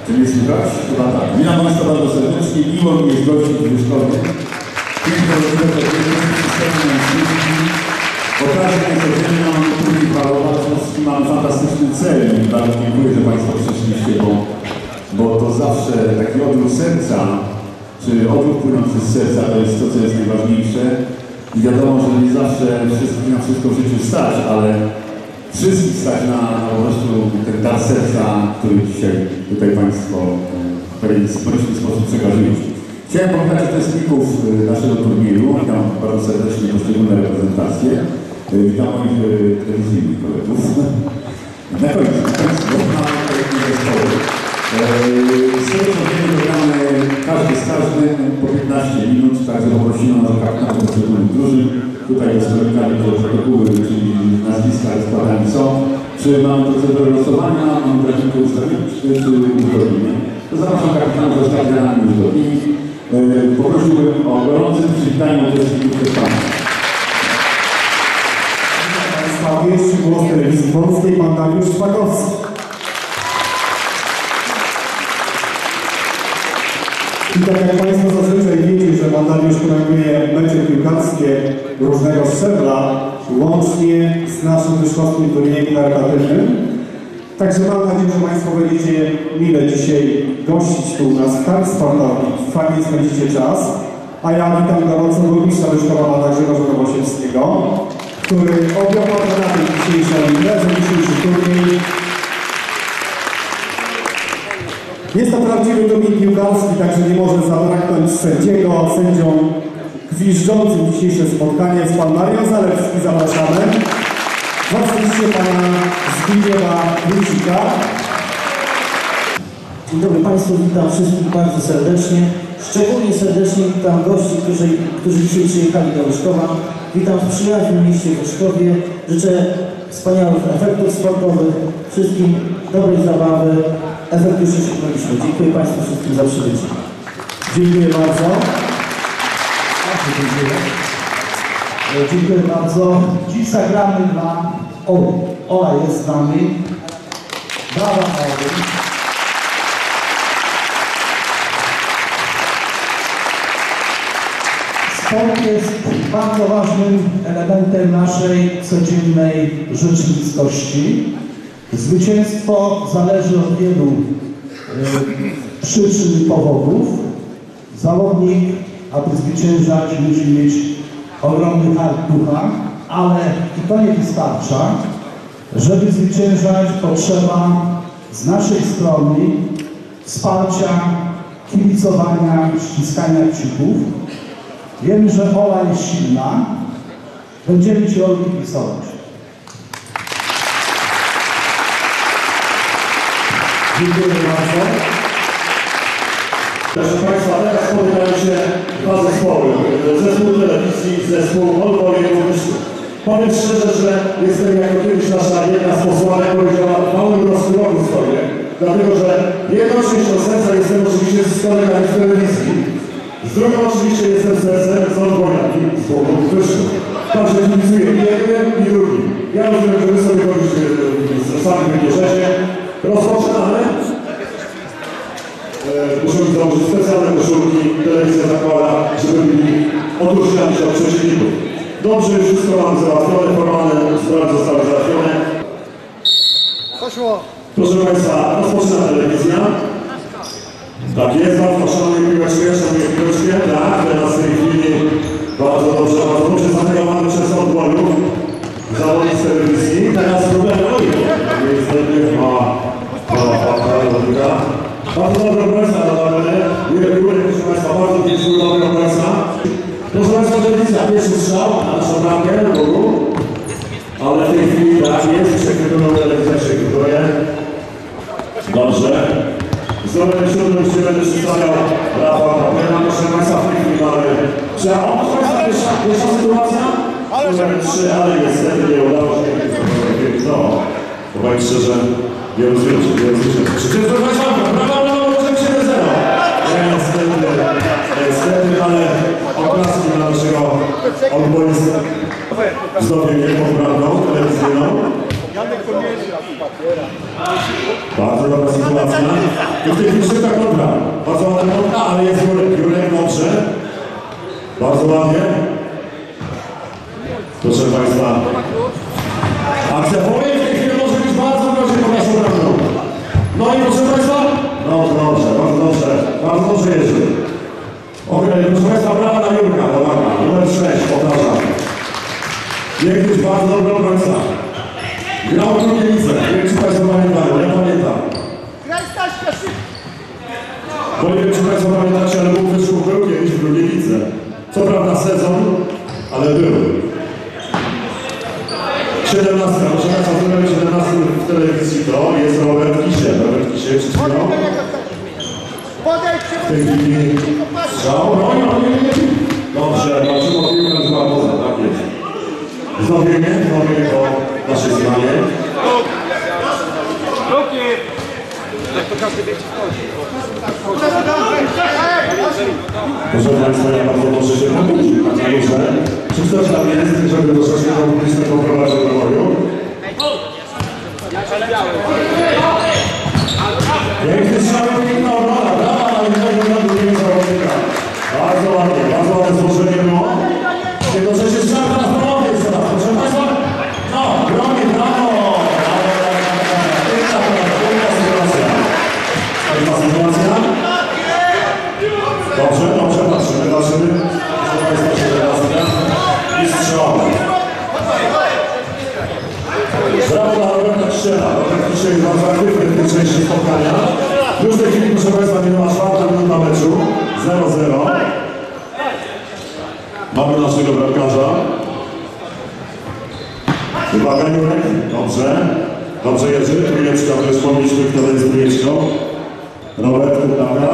Czyli słychać? Chyba tak. Witam Państwa bardzo serdecznie. Miło mi jest gościć w Wyszkowie. Piękne rodziny to okazja niecodzienna, mamy trudniej parować, mamy fantastyczny cel i bardzo dziękuję, że Państwo przyszliście, bo to zawsze taki odruch serca, czy odruch płynący z serca to jest to, co jest najważniejsze. I wiadomo, że nie zawsze wszystkich na wszystko w życiu stać, ale wszystkich stać na po prostu ten dar serca, który dzisiaj tutaj Państwo w pewien społeczny sposób przekazujecie. Chciałem powitać uczestników naszego turnieju. Witam bardzo serdecznie poszczególne reprezentacje. Witam moich telewizyjnych kolegów. Na końcu Państwo mamy kolejny zespoły. Z tego co wiemy, gramy każdy z każdym po 15 minut, także poprosimy o kapitana poszczególnych drużyn. Tutaj jest kolega, że protokoły, czyli nazwiska składane są. Czy mamy procedurę losowania, mamy grafikę ustawienia, czy uzgodnienie? To zapraszam kapitana do ustawienia uzgodnień. Poprosiłbym o gorące przywitanie uczestników festiwalu. Pierwszy głos telewizji polskiej, pan Dariusz Szpakowski. I tak jak Państwo zazwyczaj wiecie, że pan Dariusz komentuje mecze piłkarskie różnego szczebla, łącznie z naszym wyszkowskim turniejem charytatywnym. Także mam nadzieję, że Państwo będziecie mile dzisiaj gościć tu u nas w hali sportowej. Fajnie spędzicie czas. A ja witam gorąco burmistrza Wyszkowa pana Grzegorza Nowosielskiego, który objął patronatem dzisiejszą imprezę, dzisiejszy turniej. Jest to prawdziwy turniej piłkarski, także nie może zabraknąć sędziego. Sędzią gwiżdżącym dzisiejsze spotkanie jest pan Marian Zalewski. Zapraszamy. Oczywiście pana Zbigniewa Wójcika. Dzień dobry Państwu, witam wszystkich bardzo serdecznie. Szczególnie serdecznie witam gości, którzy dzisiaj przyjechali do Wyszkowa. Witam w przyjaznym mieście Wyszkowie. Życzę wspaniałych efektów sportowych, wszystkim dobrej zabawy, efektu osiągnęliśmy. Dziękuję Państwu wszystkim za przybycie. Dziękuję bardzo. Dziękuję bardzo. Dziś zagramy dla Oli. Ola jest z nami. Brawa Oli. Sport jest bardzo ważnym elementem naszej codziennej rzeczywistości. Zwycięstwo zależy od wielu przyczyn i powodów. Zawodnik, aby zwyciężać, musi mieć ogromny hart ducha, ale i to nie wystarcza. Żeby zwyciężać, potrzeba z naszej strony wsparcia, kibicowania, ściskania kciuków. Wiemy, że Ola jest silna. Będziemy Ci Oli kibicować. Dziękuję bardzo. Proszę Państwa, teraz spotykają się dwa zespoły. Zespół telewizji i zespół Olwojewu. Powiem szczerze, że jestem jako kiedyś nasza jedna z posłanek powiedziała w małym rozkroku stoję. Dlatego, że jedną częścią serca jestem oczywiście z kolegami w telewizji. Z drugą oczywiście jestem sercem z Olwojami, z Bogu Wyszku. Także kibicuję i jednym i drugim. Ja rozumiem, że Wy sobie chodzicie z sami wybierzecie. Rozpoczynamy. Musimy założyć specjalne koszulki, telewizja zakłada, żeby byli odróżniali się od przeciwników. Dobrze, już wszystko mamy załatwione, formalne sprawy zostały załatwione. Proszę Państwa, rozpoczyna telewizja. Tak jest, bardzo szanowni piłeczkę, tak, teraz w tej chwili bardzo dobrze zaangażowany przez odbojów, zawodnik z telewizji. Teraz problem niestety ma bardzo dobry obrońca dodany. Proszę Państwa, bardzo piękny dobry obrońca. Proszę Państwa, telewizja, pierwszy strzał na naszą bramkę, do boku. Ale w tej chwili tak jest, przekrytoną telewizję przekrytuje. Dobrze. Z numerem 7 się będę przedstawiał Rafał Papieran. Proszę Państwa, w tej chwili mamy... Czy on, proszę Państwa, pierwsza sytuacja? Numer 3, ale niestety nie udało się. No, powiem szczerze, wielu zwycięstw. Proszę Państwa, brawo, możemy się do 0. Niestety, ale oklaski dla naszego odboju z dobiegiem pod bramką telewizyjną. Bardzo dobra sytuacja. I w tej chwili szybka kontra. Bardzo ładna kontra, ale jest Jurek. Jurek dobrze. Bardzo ładnie. Proszę Państwa. Akcja połowy w tej chwili może być bardzo groźnie pod naszą bramką. No i proszę Państwa. No dobrze, bardzo dobrze. Bardzo dobrze jest. Okej, proszę Państwa, brawa na Jurka. Uwaga, numer 6, powtarzam. Jakiś bardzo dobry obrońca. Grał w drugiej lidze. Nie wiem, czy Państwo pamiętają, ja pamiętam. Bo nie wiem, czy Państwo pamiętacie, ale Bóg wyszło był kiedyś w drugiej lidze. Co prawda sezon, ale był. 17, proszę Państwa, w numerze 17 w telewizji to jest Robert Kisiel. Robert Kisiel, czy chwilą? W tej chwili strzał. No nie. Dobrze, walczymy o piłkę z Barboza, tak jest. Wznowienie po naszej stronie. Proszę Państwa, ja bardzo proszę się pomówić, Panie Róże. Czy ktoś tam jest, żeby troszeczkę publicznie poprowadził do boju? Piękny strzał, piękna obrona, brawa na jednego drugiego zawodnika. Bardzo ładne złożenie było. Tylko, że się strzał teraz ponownie jeszcze raz. Proszę Państwa, no, broni, brawo! Piękna sytuacja. Dobrze, patrzymy. Proszę Państwa, się relacje. I strzał. Brawo dla Roberta Kisiela. Robert Kisiel jest bardzo aktywny w tej części spotkania. Już w tej chwili, proszę Państwa, minęła 4. minuta meczu. 0-0. Mamy naszego bramkarza. Uwaga, Jurek. Dobrze Jerzy. Trójeczka, to już pomyślmy, kto to jest trójeczką. Robert, uwaga.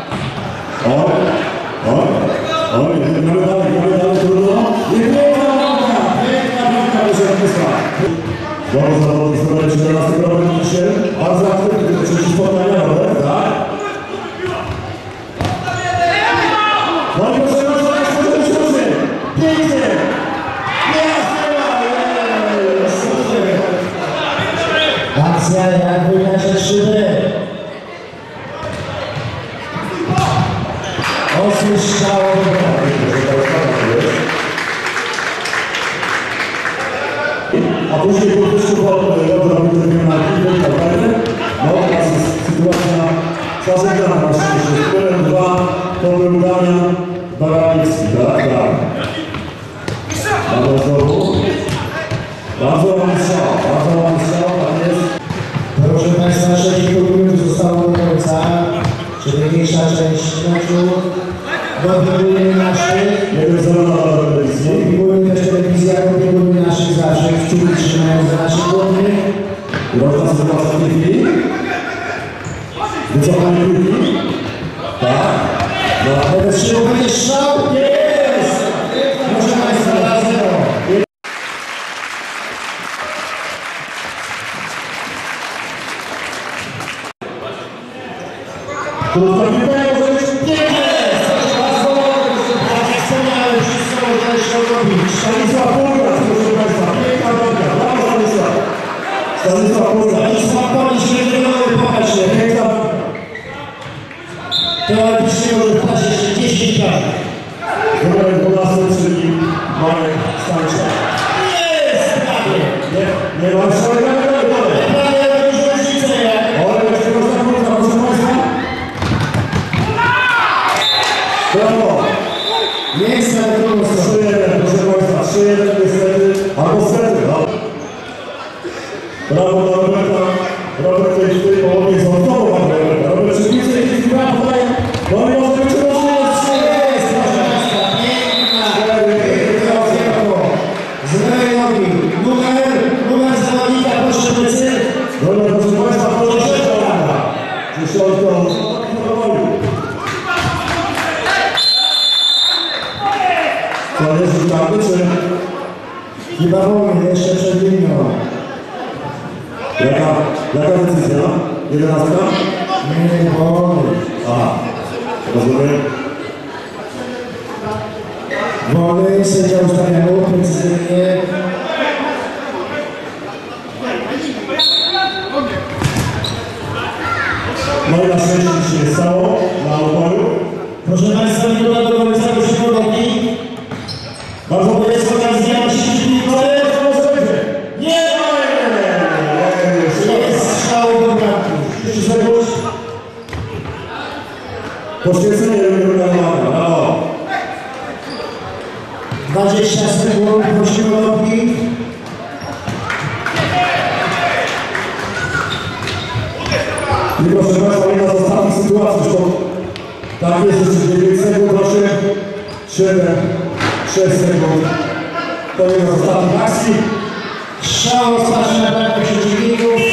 Mamy dalej, trudno. I piękna bramka, proszę Państwa. Bardzo zawodnik z numerem 14, Robert Kisiel. Bardzo aktywny w trzecim spotkania, Robert, tak? No i proszę Państwa, pięknie! Akcja jak wykaże szyby. Ostry strzał. A później po prostu robił ten penalty, no teraz jest sytuacja zażegnana na szczęście. Numer 2 to był Damian Baranicki, tak. Bardzo ładny strzał, tak jest. Proszę Państwa, 6 minut zostało do końca, czyli mniejsza część meczu. Kontynuujemy naszych. 1-0 na telewizji. Kontynuujemy też telewizję, kontynuujemy naszych zawsze. Kciuki trzymają za naszych głównych. Groźna sytuacja w tej chwili. Wycofanie piłki. Tak. Wobec czego będzie strzał? Jest! Proszę Państwa, 2-0. Stanisław Burgas, proszę Państwa, piękna bramka, brawo Stanisław. Stanisław Burgas. Piękna bramka. Teoretycznie może wpaść jeszcze 10 lat. Numer 12, czyli Marek Stańczak. Jest! Prawie! Nie ma szalenia, Prawie już różnicę jak. ale jeszcze proszę Burgas, proszę Państwa. Brawo. Jest na drugą stronę. 3-1, proszę Państwa, 3-1 niestety, albo stety, no. Brawo dla Roberta. Robert w tej połowie jest znowu Roberta. Robert przy piłce jakiś gra podaje. No i może być Jest, proszę Państwa, piękna. Z lewej nogi. Numer zawodnika, proszę plecy. Dobra, proszę Państwa, proszę Państwa. Dziesiątką. To jest rzucamy, czy... Chyba wolny, jeszcze przed linią. Jaka decyzja? 11? Nie, wolny. Aha, rozumiem. Wolny, sędzia ustawia mu precyzyjnie. No i na szczęście się nie stało na oporu. Proszę Państwa, minuta do końca rozgrywki. Bardzo Jest okazja na sieci Nie! Jest strzał do bramki. 30 sekund. Poświęcenie wygląda. Brawo. 20 sekund, prosimy o lobby. I proszę Państwa, jedna z ostatnich sytuacji, bo tak jest, jeszcze 9 sekund, proszę. 7, 6 sekund. To jedna z ostatnich akcji. Strzał rozpatrzony na bramkę przeciwników.